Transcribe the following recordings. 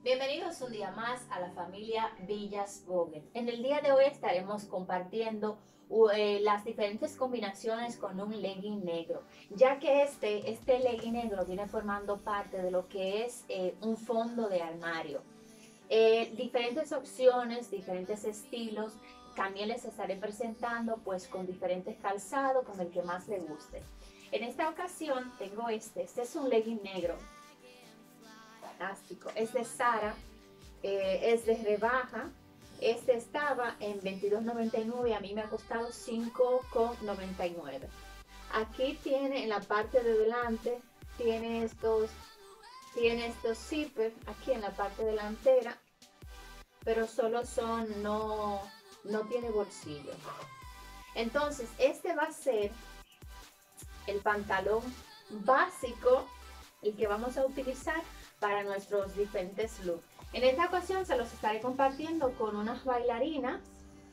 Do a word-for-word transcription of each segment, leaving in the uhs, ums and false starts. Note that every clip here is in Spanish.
Bienvenidos un día más a la familia Villas Vogue. En el día de hoy estaremos compartiendo eh, las diferentes combinaciones con un legging negro, ya que este, este legging negro viene formando parte de lo que es eh, un fondo de armario. Eh, diferentes opciones, diferentes estilos, también les estaré presentando pues con diferentes calzados, con el que más les guste. En esta ocasión tengo este, este es un legging negro. Fantástico. Es de Zara, eh, es de rebaja. Este estaba en veintidós noventa y nueve, a mí me ha costado cinco noventa y nueve. Aquí tiene en la parte de delante, tiene estos, tiene estos zippers aquí en la parte delantera, pero solo son, no, no tiene bolsillo. Entonces este va a ser el pantalón básico, el que vamos a utilizar para nuestros diferentes looks. En esta ocasión se los estaré compartiendo con unas bailarinas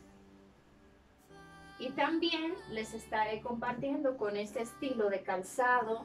y también les estaré compartiendo con este estilo de calzado,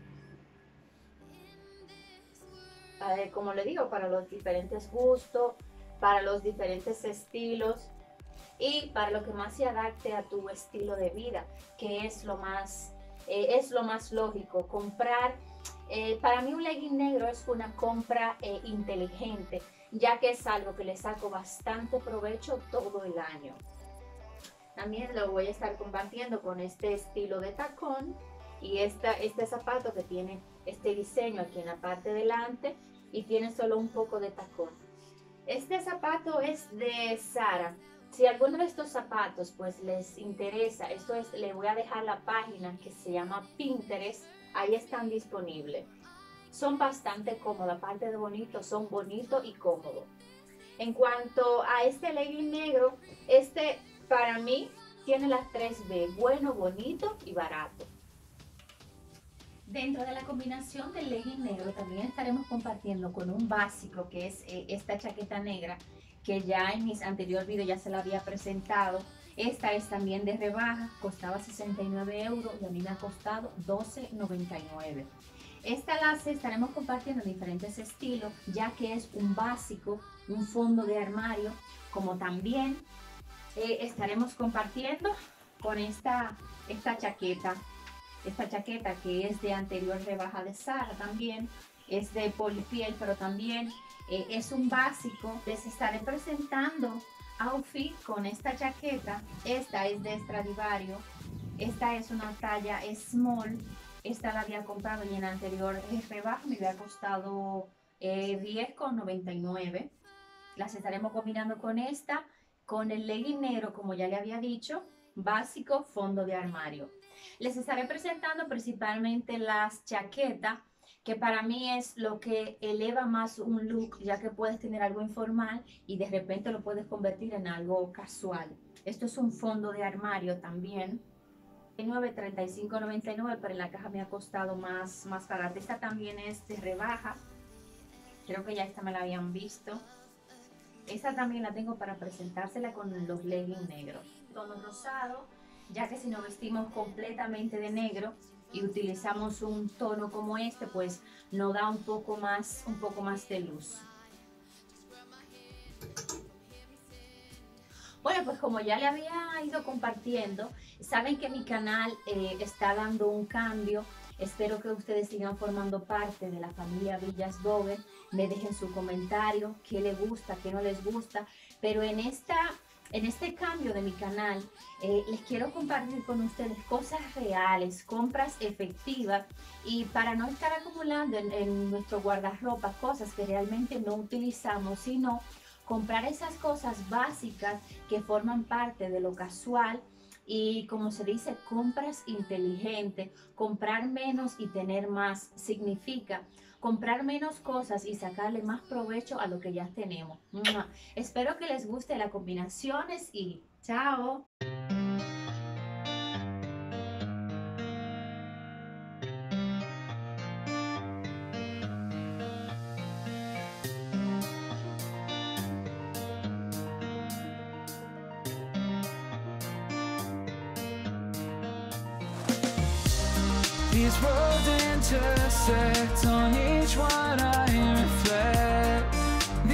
eh, como le digo, para los diferentes gustos, para los diferentes estilos y para lo que más se adapte a tu estilo de vida, que es lo más, eh, es lo más lógico. Comprar Eh, para mí un legging negro es una compra eh, inteligente, ya que es algo que le saco bastante provecho todo el año. También lo voy a estar compartiendo con este estilo de tacón y esta, este zapato que tiene este diseño aquí en la parte delante y tiene solo un poco de tacón. Este zapato es de Zara. Si alguno de estos zapatos pues les interesa, esto es, les voy a dejar la página que se llama Pinterest. Ahí están disponibles. Son bastante cómodos, aparte de bonito, son bonitos y cómodos. En cuanto a este legging negro, este para mí tiene las tres B, bueno, bonito y barato. Dentro de la combinación del legging negro también estaremos compartiendo con un básico que es eh, esta chaqueta negra, que ya en mis anteriores videos ya se la había presentado. Esta es también de rebaja, costaba sesenta y nueve euros y a mí me ha costado doce noventa y nueve. Esta la estaremos compartiendo en diferentes estilos, ya que es un básico, un fondo de armario, como también eh, estaremos compartiendo con esta, esta chaqueta, esta chaqueta que es de anterior rebaja de Zara también, es de polipiel, pero también eh, es un básico. Les estaré presentando outfit con esta chaqueta. Esta es de Stradivarius, esta es una talla small, esta la había comprado y en anterior rebaja me había costado eh, diez noventa y nueve. Las estaremos combinando con esta, con el legging negro, como ya le había dicho, básico, fondo de armario. Les estaré presentando principalmente las chaquetas, que para mí es lo que eleva más un look, ya que puedes tener algo informal y de repente lo puedes convertir en algo casual. Esto es un fondo de armario también, nueve treinta y cinco noventa y nueve, pero en la caja me ha costado más, más barata. Esta también es de rebaja, creo que ya esta me la habían visto. Esta también la tengo para presentársela con los leggings negros, tono rosado, ya que si nos vestimos completamente de negro y utilizamos un tono como este, pues nos da un poco más, un poco más de luz. Bueno, pues como ya le había ido compartiendo, saben que mi canal eh, está dando un cambio. Espero que ustedes sigan formando parte de la familia Villas Vogue. Me dejen su comentario, qué les gusta, qué no les gusta, pero en esta En este cambio de mi canal, eh, les quiero compartir con ustedes cosas reales, compras efectivas, y para no estar acumulando en, en nuestro guardarropa cosas que realmente no utilizamos, sino comprar esas cosas básicas que forman parte de lo casual y, como se dice, compras inteligentes. Comprar menos y tener más significa comprar menos cosas y sacarle más provecho a lo que ya tenemos. ¡Mua! Espero que les guste las combinaciones y ¡chao! These roads intersect, on each one I reflect.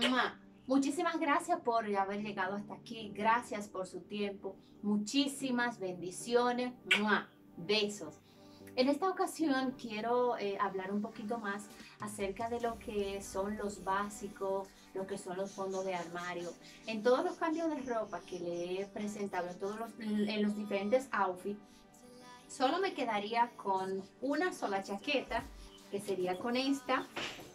¡Mua! Muchísimas gracias por haber llegado hasta aquí. Gracias por su tiempo. Muchísimas bendiciones. ¡Mua! Besos. En esta ocasión quiero eh, hablar un poquito más acerca de lo que son los básicos, lo que son los fondos de armario. En todos los cambios de ropa que le he presentado, en, todos los, en los diferentes outfits, solo me quedaría con una sola chaqueta, que sería con esta.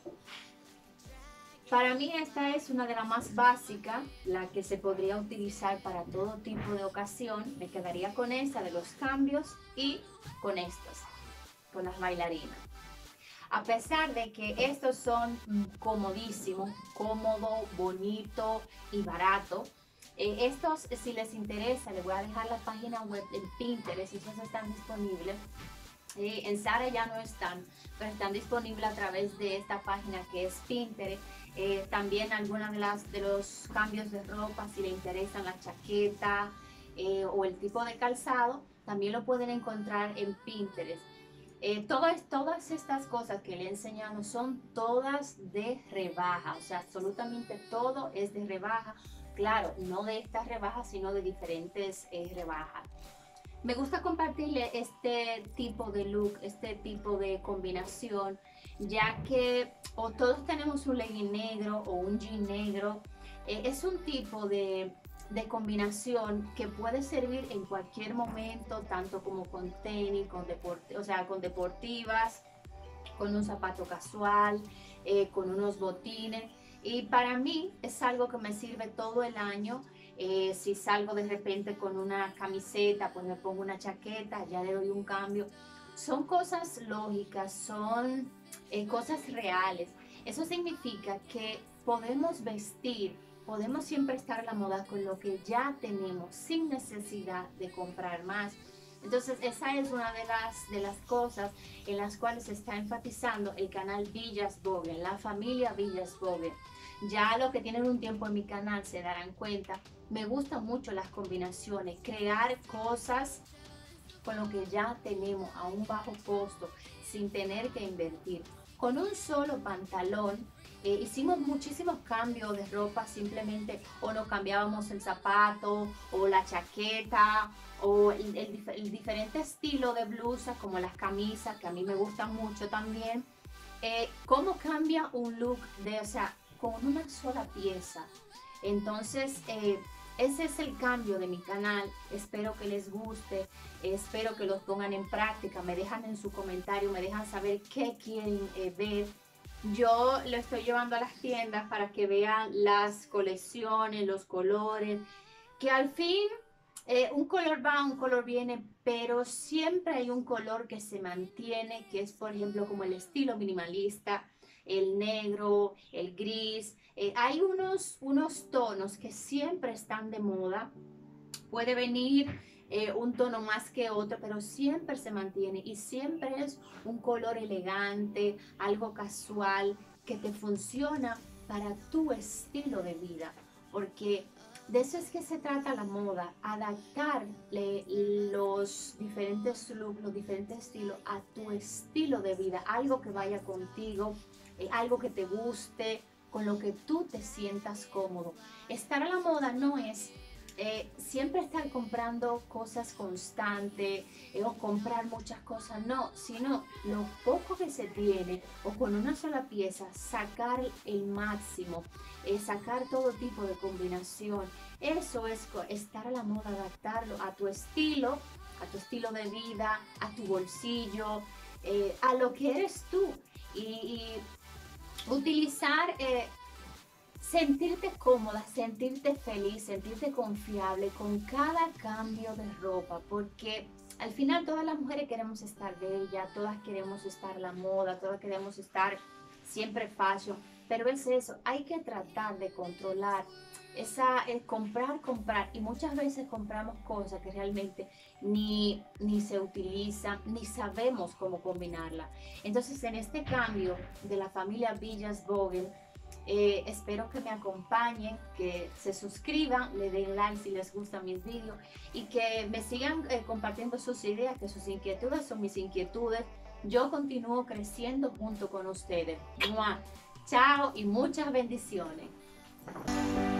Para mí esta es una de las más básicas, la que se podría utilizar para todo tipo de ocasión. Me quedaría con esta de los cambios y con estos, con las bailarinas. A pesar de que estos son comodísimos, cómodo, bonito y barato, eh, estos, si les interesa, les voy a dejar la página web en Pinterest, estos están disponibles. Eh, en Zara ya no están, pero están disponibles a través de esta página que es Pinterest. Eh, también algunas de, las, de los cambios de ropa, si le interesan la chaqueta eh, o el tipo de calzado, también lo pueden encontrar en Pinterest. Eh, todas, todas estas cosas que le he enseñado son todas de rebaja, o sea, absolutamente todo es de rebaja. Claro, no de estas rebajas, sino de diferentes eh, rebajas. Me gusta compartirle este tipo de look, este tipo de combinación, ya que o todos tenemos un legging negro o un jean negro. Eh, es un tipo de, de combinación que puede servir en cualquier momento, tanto como con tenis, con deporte, o sea, con deportivas, con un zapato casual, eh, con unos botines. Y para mí es algo que me sirve todo el año. Eh, si salgo de repente con una camiseta, pues me pongo una chaqueta, ya le doy un cambio. Son cosas lógicas, son eh, cosas reales. Eso significa que podemos vestir, podemos siempre estar a la moda con lo que ya tenemos, sin necesidad de comprar más. Entonces esa es una de las, de las cosas en las cuales se está enfatizando el canal Villas Vogue, la familia Villas Vogue. Ya los que tienen un tiempo en mi canal se darán cuenta, me gustan mucho las combinaciones, crear cosas con lo que ya tenemos a un bajo costo, sin tener que invertir. Con un solo pantalón, eh, hicimos muchísimos cambios de ropa, simplemente o nos cambiábamos el zapato o la chaqueta o el, el, el diferente estilo de blusa, como las camisas, que a mí me gustan mucho también. Eh, ¿Cómo cambia un look de, o sea, con una sola pieza? Entonces, eh, ese es el cambio de mi canal. Espero que les guste, espero que los pongan en práctica. Me dejan en su comentario, me dejan saber qué quieren eh, ver. Yo lo estoy llevando a las tiendas para que vean las colecciones, los colores, que al fin eh, un color va, un color viene, pero siempre hay un color que se mantiene, que es, por ejemplo, como el estilo minimalista, el negro, el gris. Eh, hay unos, unos tonos que siempre están de moda. Puede venir eh, un tono más que otro, pero siempre se mantiene y siempre es un color elegante, algo casual, que te funciona para tu estilo de vida. Porque de eso es que se trata la moda, adaptarle los diferentes looks, los diferentes estilos a tu estilo de vida, algo que vaya contigo, eh, algo que te guste, con lo que tú te sientas cómodo. Estar a la moda no es eh, siempre estar comprando cosas constantes eh, o comprar muchas cosas, no, sino lo poco que se tiene o con una sola pieza, sacar el máximo, eh, sacar todo tipo de combinación. Eso es estar a la moda, adaptarlo a tu estilo, a tu estilo de vida, a tu bolsillo, eh, a lo que eres tú y, y utilizar, eh, sentirte cómoda, sentirte feliz, sentirte confiable con cada cambio de ropa, porque al final todas las mujeres queremos estar bellas, todas queremos estar a la moda, todas queremos estar siempre fashion, pero es eso, hay que tratar de controlar esa, el comprar, comprar, y muchas veces compramos cosas que realmente ni, ni se utilizan, ni sabemos cómo combinarla. Entonces, en este cambio de la familia Villas Vogue, eh, espero que me acompañen, que se suscriban, le den like si les gustan mis vídeos y que me sigan eh, compartiendo sus ideas, que sus inquietudes son mis inquietudes. Yo continúo creciendo junto con ustedes. ¡Mua! Chao y muchas bendiciones. gracias.